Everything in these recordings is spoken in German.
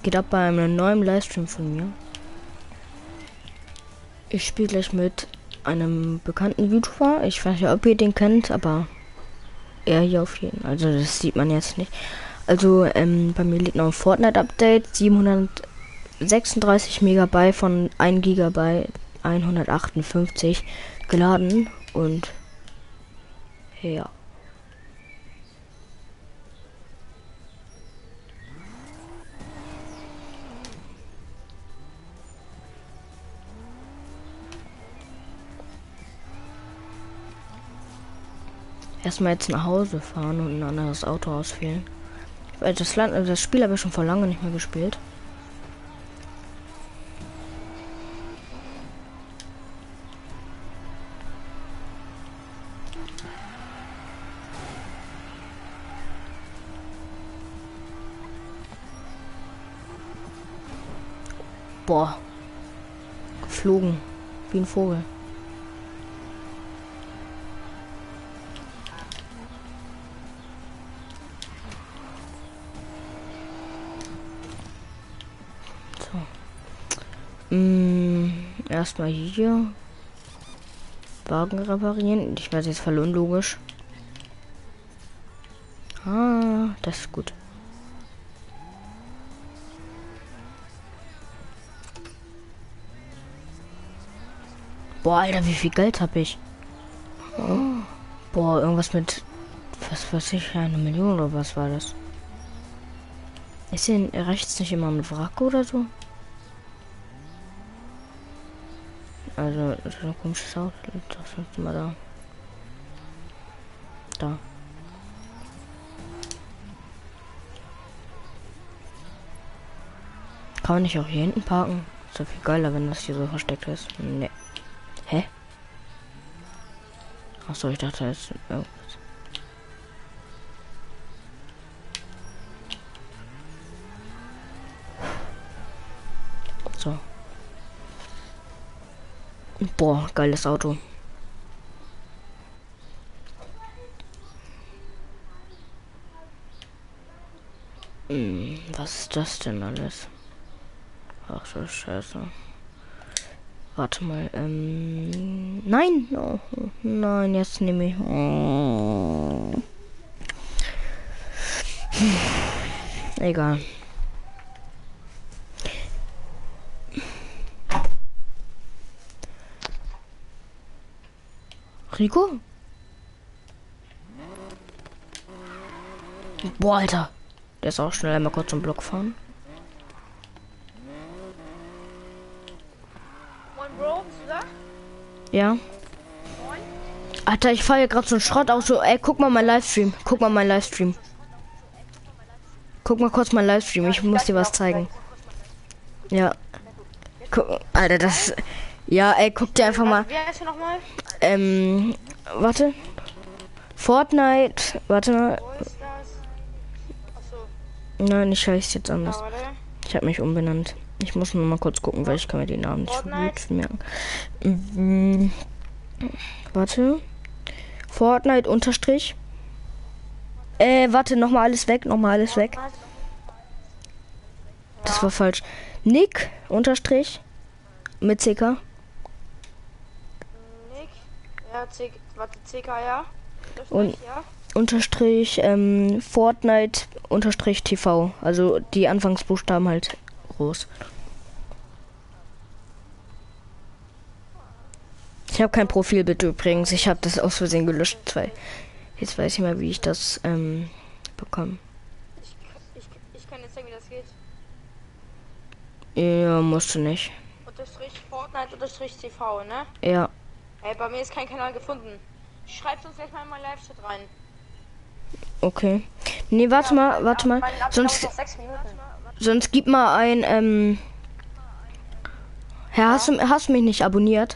Geht ab bei einem neuen Livestream von mir. Ich spiele gleich mit einem bekannten YouTuber. Ich weiß nicht, ob ihr den kennt, aber er hier auf jeden Fall. Also das sieht man jetzt nicht. Also bei mir liegt noch ein Fortnite-Update. 736 Megabyte von 1 Gigabyte 158 geladen. Und ja. Erstmal jetzt nach Hause fahren und ein anderes Auto auswählen. Weil das Spiel habe ich schon vor lange nicht mehr gespielt. Boah. Geflogen. Wie ein Vogel. Erstmal hier Wagen reparieren. Ich werde jetzt verloren, logisch. Ah, das ist gut. Boah, Alter, wie viel Geld habe ich? Oh. Boah, irgendwas mit, was weiß ich, 1 Million oder was war das? Ist hier rechts nicht immer ein Wrack oder so? Also, das ist ein komisches Auto. Das ist mal da. Da. Kann man nicht auch hier hinten parken? Ist doch viel geiler, wenn das hier so versteckt ist. Ne. Hä? Achso, ich dachte jetzt. Oh. So. Boah, geiles Auto. Was ist das denn alles? Ach so, scheiße. Warte mal, nein! Oh, nein, jetzt nehme ich. Oh. Egal. Rico? Boah, Alter. Der ist auch schnell einmal kurz zum Block fahren. Moin, Bro, bist du da? Ja. Moin. Alter, ich fahre hier gerade so ein Schrottauto. Ey, guck mal mein Livestream. Guck mal mein Livestream. Guck mal kurz mein Livestream. Ich muss dir was zeigen. Ja. Guck, Alter, das. Ja, ey, guck dir einfach mal. Wie heißt du nochmal? Warte. Fortnite. Warte mal. Wo ist das? Achso, Nein, ich heiße jetzt anders. warte. Ich habe mich umbenannt. Ich muss nur mal kurz gucken, weil ich kann mir den Namen nicht so gut merken. Warte. Fortnite unterstrich. Warte, nochmal alles weg, nochmal alles weg. Das war falsch. Nick unterstrich mit CK. Nick. Ja, warte, CK, ja. Und ja. unterstrich Fortnite unterstrich TV. Also die Anfangsbuchstaben halt groß. Ich habe kein Profilbild übrigens. Ich habe das aus Versehen gelöscht. Jetzt weiß ich mal, wie ich das bekomme. Ich kann jetzt zeigen, wie das geht. Ja, musst du nicht. Unterstrich Fortnite unterstrich TV, ne? Ja. Ey, bei mir ist kein Kanal gefunden. Schreibt uns gleich mal in meinen Live-Chat rein. Okay. Nee, warte mal. Mein Sonst, noch 6 Minuten. sonst gib mal ein, Herr, hast du mich nicht abonniert?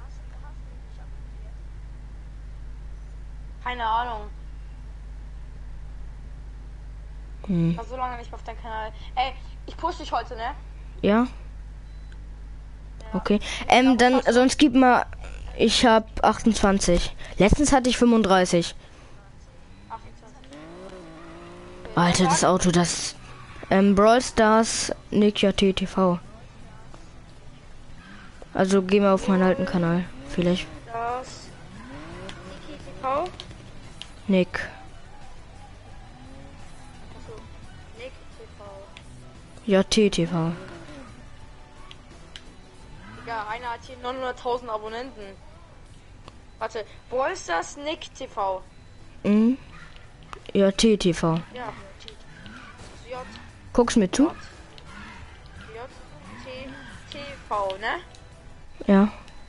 Keine Ahnung. Ich war so lange nicht mehr auf deinem Kanal. Ey, ich push dich heute, ne? Ja. Okay. Dann, sonst gib mal. Ich hab 28. Letztens hatte ich 35. 28. Alter, das Auto, das. Brawl Stars Nick TV. Also gehen wir auf meinen alten Kanal. Vielleicht. Das Niki TV. Nick. Achso, Nick TV. TV. Ja, einer hat hier 900.000 Abonnenten. Warte, wo ist das Nick TV? Mhm. TV. Ja. J, Guck's mir zu? J, T, TV, ne? Ja.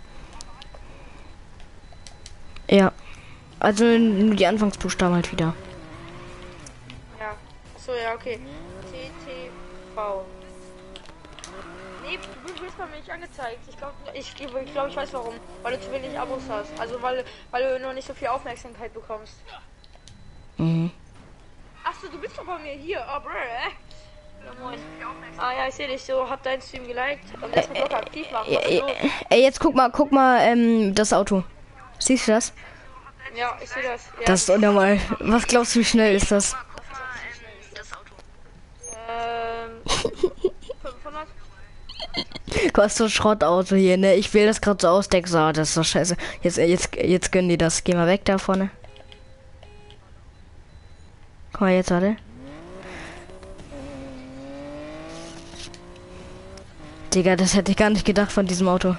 Ja. Also nur die Anfangsbuchstaben halt wieder. Ja. Achso, ja, okay. TTV. Nee, du wirst bei mir nicht angezeigt. Ich glaube, ich weiß warum. Weil du zu wenig Abos hast. Also weil du noch nicht so viel Aufmerksamkeit bekommst. Mhm. Achso, du bist doch bei mir hier. Oh, bruh, moin. Ah ja, ich sehe dich so. Hab deinen Stream geliked. Und erstmal Glocke aktiv machen. Ey, jetzt guck mal, das Auto. Siehst du das? Ja, ich sehe das. Ja. Das ist unnormal. Was glaubst du, wie schnell ist das? 500? Was so ein Schrottauto hier, ne? Ich will das gerade so ausdecken. So, das ist doch scheiße. Jetzt gönnen die das. Geh mal weg da vorne. Guck mal jetzt, warte. Digga, das hätte ich gar nicht gedacht von diesem Auto.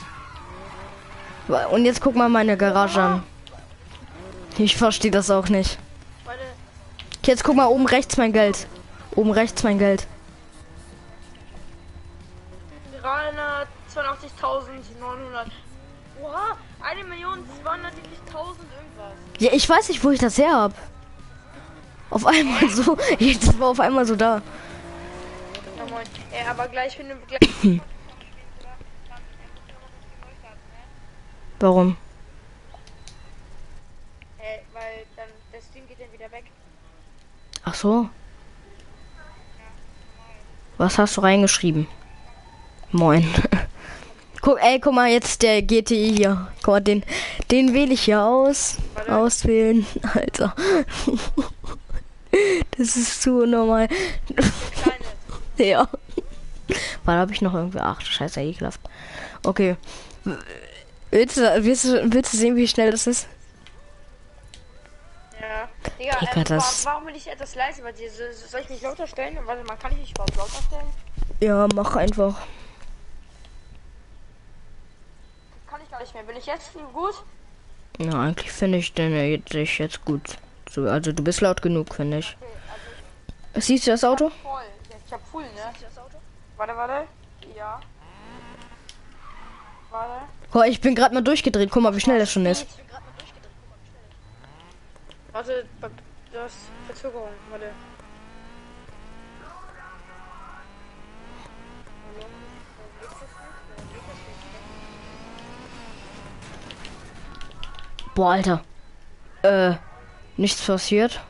Und jetzt guck mal meine Garage an. Ich verstehe das auch nicht. Warte. Jetzt guck mal oben rechts mein Geld. Oben rechts mein Geld. 382.900. Oha, 1.270.000 irgendwas. Ja, ich weiß nicht, wo ich das her hab. Auf einmal so. Jetzt war auf einmal so da. Ja, moin. Aber gleich finden wir gleich. Warum? Weil dann der Stream geht dann wieder weg. Ach so. Was hast du reingeschrieben? Moin. Guck mal, jetzt der GTI hier. Guck mal, den wähle ich hier aus. Warte. Auswählen. Alter. Das ist zu normal. Kleine. Ja. Wann habe ich noch irgendwie? Ach, scheiße, ekelhaft. Okay. Willst du sehen, wie schnell das ist? Ja. Digga, Digga, das- warum bin ich etwas leise bei dir? Soll ich mich lauter stellen? Warte mal, kann ich mich überhaupt lauter stellen? Ja, mach einfach. Kann ich gar nicht mehr. Bin ich jetzt gut? Ja, eigentlich finde ich dich jetzt gut. So, also du bist laut genug, finde ich. Okay, also Siehst du das Auto? voll. Ich hab full, ne? Warte. Ja. Warte. Oh, ich bin gerade mal durchgedreht. Guck mal, wie schnell das schon ist. Warte, das Verzögerung, warte. Boah, Alter. Nichts passiert.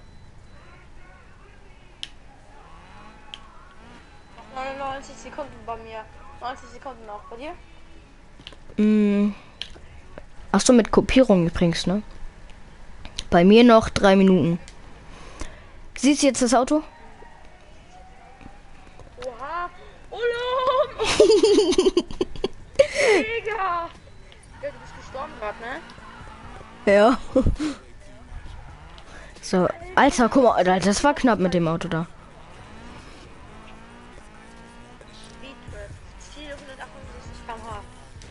Noch 99 Sekunden bei mir. 90 Sekunden noch. Bei dir? Ach so, mit Kopierung übrigens, ne? Bei mir noch 3 Minuten. Siehst du jetzt das Auto? Oha! Ulum! Digga! Ja, du bist gestorben gerade, ne? Ja. So, Alter, guck mal, Alter, das war knapp mit dem Auto da. Speedtrap. Ziel 168 km/h.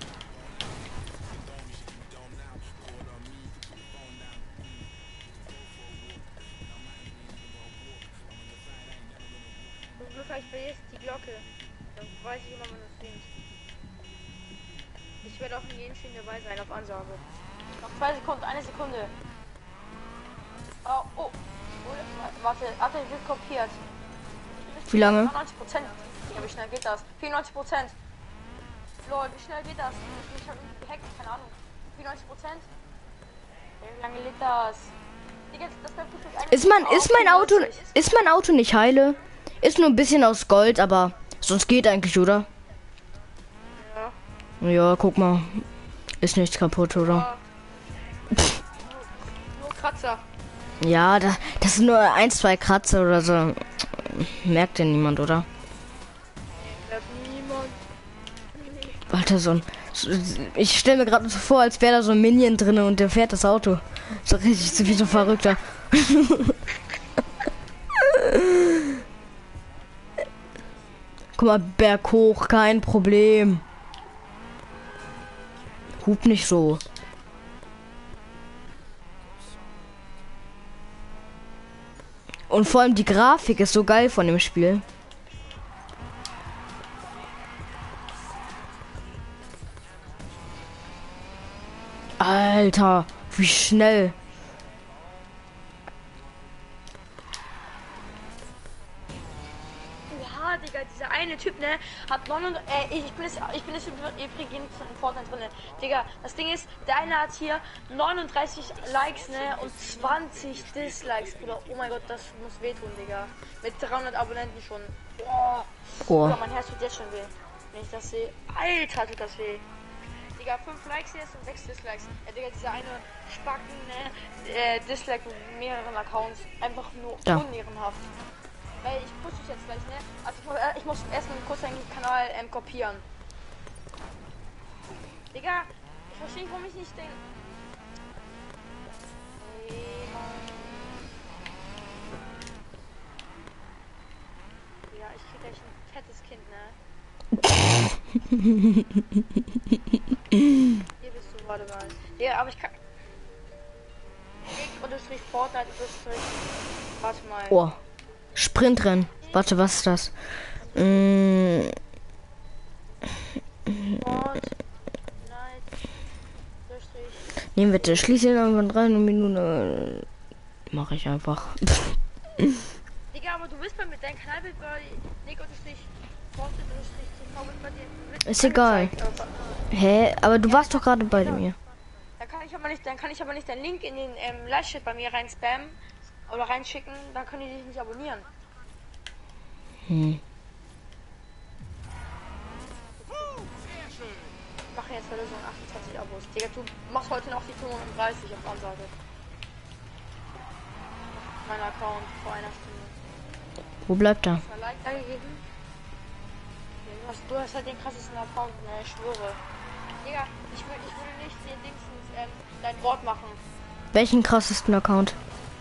Zum Glück habe ich bei jetzt die Glocke. Dann weiß ich immer, wann es streamt. Ich werde auch in jedem Stream dabei sein, auf Ansage. Noch 2 Sekunden, 1 Sekunde. Oh. Warte, ich wird kopiert. Wie lange? 90%. Ja, wie schnell geht das? 94%. Lol, wie schnell geht das? Ich hab irgendwie gehackt, keine Ahnung. 94%? Ja, wie lange geht das? Digga, das bleibt gefühlt eine Ist mein Auto nicht heile? Ist nur ein bisschen aus Gold, aber sonst geht eigentlich, oder? Ja. Ja, guck mal. Ist nichts kaputt, oder? Nur Kratzer. Ja, das sind nur 1, 2 Kratzer oder so. merkt ja niemand, oder? Merkt niemand. Alter, ich stelle mir gerade so vor, als wäre da so ein Minion drin und der fährt das Auto. So richtig so wie so ein Verrückter. Guck mal, Berg hoch, kein Problem. Hub nicht so. Und vor allem die Grafik ist so geil von dem Spiel. Alter, wie schnell. Oha, Digga, dieser eine Typ, ne, hat 900, ich bin jetzt übrigens in Fortnite drin, Digga, das Ding ist, der eine hat hier 39 Likes, ne, und 20 Dislikes, Bruder, oh mein Gott, das muss wehtun, Digga, mit 300 Abonnenten schon, boah, Bruder, mein Herz tut jetzt schon weh, wenn ich das sehe, Alter, tut das weh. Digga, 5 Likes jetzt und 6 Dislikes. Ja, Digga, dieser eine Spacken, ne, Dislike mit mehreren Accounts. Einfach nur unehrenhaft. Weil ich push dich jetzt gleich, ne? Also ich muss erstmal kurz deinen Kanal kopieren. Digga, ich verstehe nicht, warum ich nicht den... Nee, Mann. Ja, ich krieg gleich ein fettes Kind, ne? Hier bist du, warte mal. Ja, aber ich kann... Unterstrich Fortnite, Unterstrich... Warte mal. Oh. Sprintrennen. Warte, was ist das? Fortnite, Unterstrich... Nehmen wir das. Schließe irgendwann 3 Minuten. Mache ich einfach. Digga, aber du bist mit deinem Kanalbild bei Nick Unterstrich Fortnite Unterstrich TV mit bei dir... Ist egal. Hä? Aber du warst doch gerade bei mir. Dann kann ich aber nicht deinen Link in den Live-Chat bei mir rein spammen oder reinschicken, dann können die dich nicht abonnieren. Hm. Ich mache jetzt heute so 28 Abos. Digga, du machst heute noch die 35 auf Ansage. Mein Account vor einer Stunde. Wo bleibt er? Hast du ein Like da gegeben? Du hast halt den krassesten Account, ne, ich schwöre. Digga, ich würde nicht den Dingsens dein Wort machen. Welchen krassesten Account?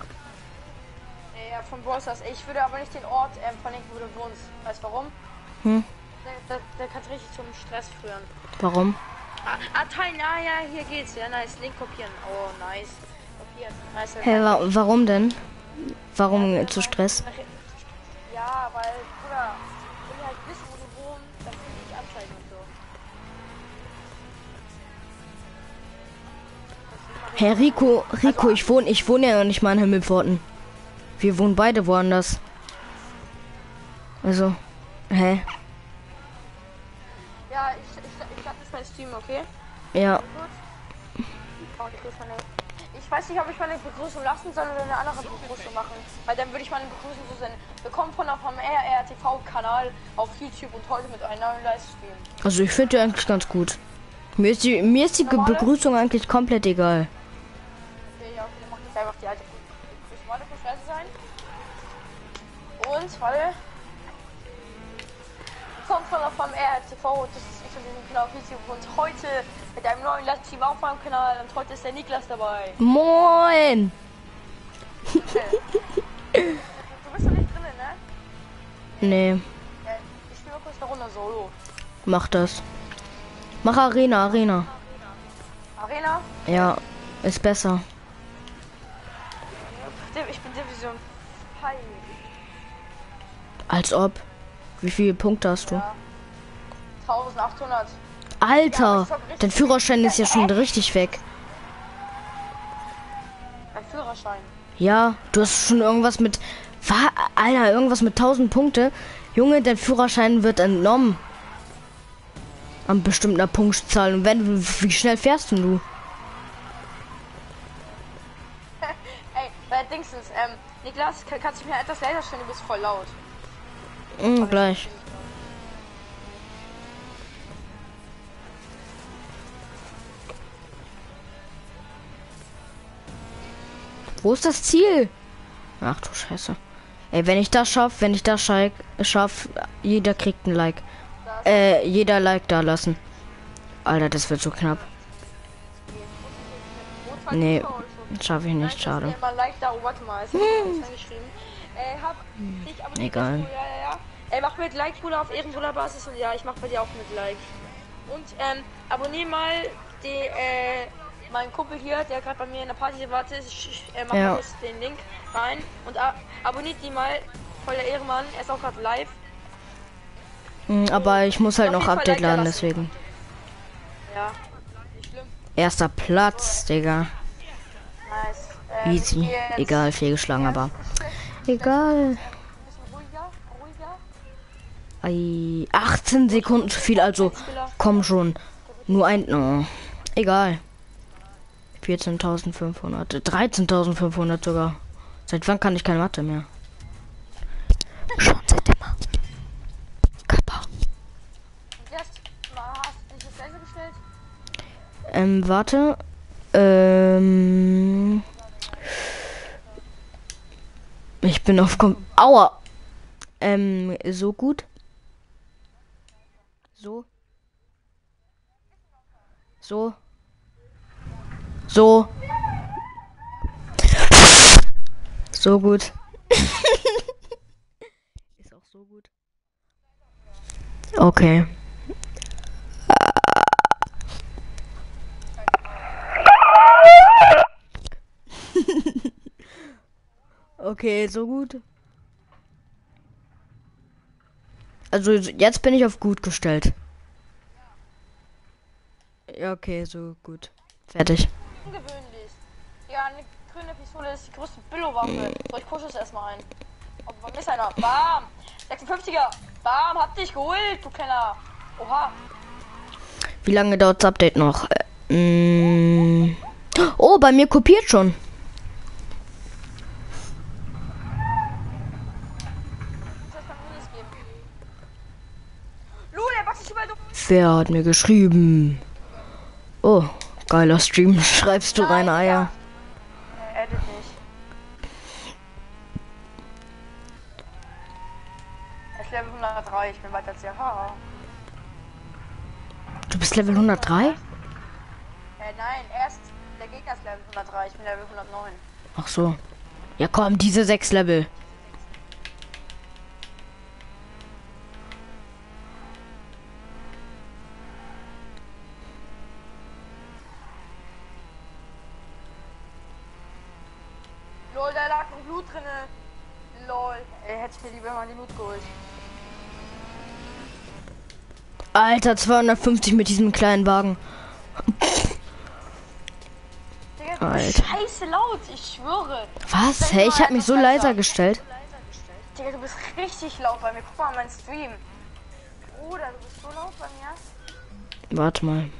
Ja, von Brawlstars. Ich würde aber nicht den Ort verlinken, wo du wohnst. Weißt du warum? Hm? Der kann richtig zum Stress führen. Warum? Teilen, ja, hier geht's. Ja, nice. Link kopieren. Oh, nice. Kopieren. Nice. Hey, warum denn? Warum zu Stress? Ja, weil, Bruder, wenn die halt wissen, wo du wohnst, dann können die dich anzeigen und so. Herr Rico, ich wohne ja noch nicht mal in Himmelpforten. Wir wohnen beide woanders. Also, hä? Ja, ich lade das mein Stream, okay? Ja. Gut. Ich weiß nicht, ob ich meine Begrüßung lassen soll oder eine andere Begrüßung machen. Weil dann würde ich meine Begrüßung so sein. Willkommen vom RRTV-Kanal auf YouTube und heute mit einem neuen Livestream. Also ich finde die eigentlich ganz gut. Mir ist die Begrüßung eigentlich komplett egal. Okay, ja, okay, dann mach ich einfach die alte Begrüßung. Muss scheiße sein. Und, weil... Kommt vom RRTV, das ist ich und den Kanal auf YouTube und heute mit einem neuen Livestream auf meinem Kanal und heute ist der Niklas dabei. Moin! Okay. Du bist doch nicht drin, ne? Nee, Ja, ich spiele mal kurz eine Runde Solo. mach das. Mach Arena. Arena? Ja, ist besser. Ich bin Division 5. Als ob. Wie viele Punkte hast du? Ja. 1800. Alter, dein Führerschein ist ja schon richtig weg. Ein Führerschein. Ja, du hast schon irgendwas mit... Alter, irgendwas mit 1000 Punkte. Junge, dein Führerschein wird entnommen. An bestimmter Punktzahl. Und wie schnell fährst denn du? Ey, bei Dingsens, Niklas, kannst du mir etwas leiser stellen? Du bist voll laut. Gleich. Wo ist das Ziel? Ach du Scheiße. Ey, wenn ich das schaff, jeder kriegt ein Like. Das Jeder Like da lassen. Alter, das wird so knapp. Nee, schaffe ich nicht, schade. Mal Like da, oh, warte mal, ist geschrieben. Hab dich abonniert. Egal. Ja. Mach mit Like, Bruder, auf Ehrenbruder-Basis und ja, ich mach bei dir auch mit Like. Und, abonnier mal meinen Kumpel hier, der gerade bei mir in der Party wartet. Ich mach mal kurz den Link rein und abonniert die mal. Voll der Ehrenmann, er ist auch gerade live. Aber ich muss halt noch Update laden, deswegen. Ja, nicht schlimm. Erster Platz, Digga. Nice. Easy. Egal, viel geschlagen, aber. Egal. Ei, 18 Sekunden zu viel, also komm schon. Nur ein. Oh, egal. 14.500. 13.500 sogar. Seit wann kann ich keine Mathe mehr? Schon seit immer. Kappa. Warte. Ich bin auf Aua. So gut. So. So. So. So gut. Ist auch so gut. Okay. Okay, so gut. Also jetzt bin ich auf gut gestellt. Ja, okay, so gut. Fertig. Ungewöhnlich. Ja, eine grüne Pistole ist die größte Billo-Waffe. So, ich pushe es erstmal ein. Oh, wann ist einer? Bam! 56er! Bam! Hab dich geholt, du kleiner! Oha! Wie lange dauert das Update noch? Oh, bei mir kopiert schon. Wer hat mir geschrieben? Oh, geiler Stream. Schreibst du rein Eier? Edit nicht. Er ist Level 103, ich bin weiter als Haha. Du bist Level 103? Nein, erst der Gegner ist Level 103, ich bin Level 109. Ach so. Ja komm, diese 6 Level. Lol, da lag noch Blut drinne. Lol. Hätte ich mir lieber mal die Blut geholt. Alter, 250 mit diesem kleinen Wagen. Digga, du bist scheiße laut, ich schwöre. Was? Hey, ich hab mich so leiser gestellt. Digga, du bist richtig laut bei mir. Guck mal meinen Stream. Bruder, du bist so laut bei mir. Warte mal.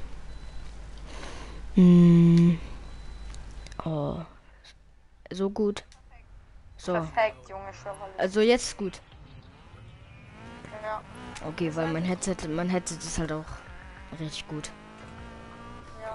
Oh. So gut. So. Perfekt, Junge, schwöre. Also jetzt gut. Ja. Okay, weil mein Headset ist halt auch richtig gut. Ja.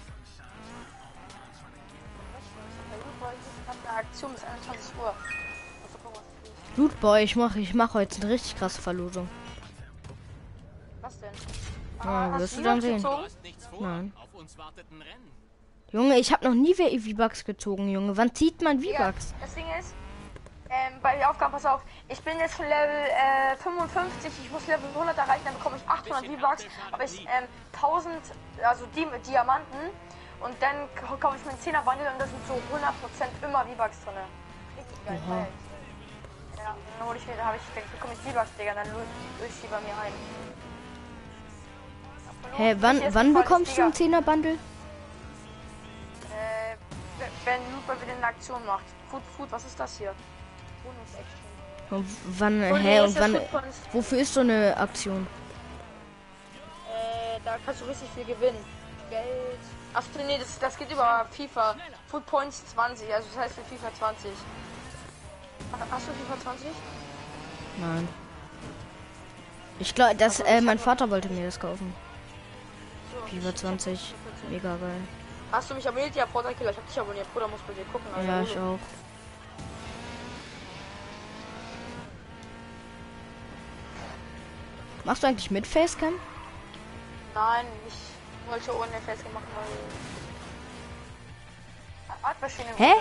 Eine Aktion bis 21 Uhr. Lootboy, ich mach heute eine richtig krasse Verlosung. Was denn? Ja, wirst du dann sehen. Nein. Auf uns wartet ein Rennen. Junge, ich habe noch nie V-Bucks gezogen, Junge. Wann zieht man V-Bucks? Das Ding ist, bei den Aufgaben, pass auf, ich bin jetzt schon Level 55, ich muss Level 100 erreichen, dann bekomme ich 800 V-Bucks, aber ich 1000, also die mit Diamanten und dann kaufe ich mir einen 10er Bundle und da sind so 100% immer V-Bucks drin. Richtig geil. Ja, dann hole ich mir, dann bekomme ich V-Bucks, Digga, dann löse ich die bei mir ein. Hä, wann bekommst du einen 10er Bundle? Wenn Lupa wieder eine Aktion macht. Food, was ist das hier? Und wann, wofür ist so eine Aktion? Da kannst du richtig viel gewinnen. Geld. Achso, nee, das geht über FIFA. Food Points 20, also das heißt für FIFA 20. Hast du FIFA 20? Nein. Ich glaube, mein Vater wollte mir das kaufen. FIFA 20, mega geil. Hast du mich abonniert? Ja, Portakiller, ich hab dich abonniert. Bruder muss bei dir gucken. Also ja, ich auch. Machst du eigentlich mit Facecam? Nein, ich wollte ohne Facecam machen, weil... Waschmaschine. Hä?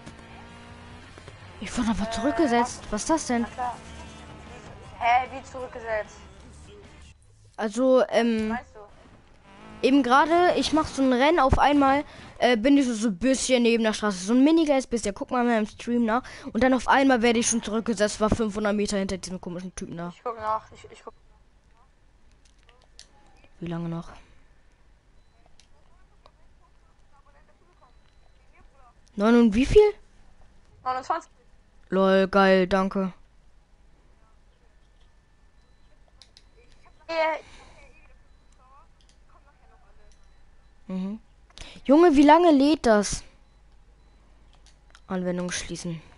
Ich wurde aber zurückgesetzt. Was ist das denn? Na klar. Hä, wie zurückgesetzt? Also, Weißt du? eben gerade, ich mach so ein Rennen auf einmal, bin ich so ein bisschen neben der Straße. So ein miniges bisschen. Guck mal im Stream nach. Und dann auf einmal werde ich schon zurückgesetzt, war 500 Meter hinter diesem komischen Typen da. Ich guck nach. Ich guck. Wie lange noch? Neun und wie viel? 29. Lol, geil, danke. Mhm. Junge, wie lange lädt das? Anwendung schließen.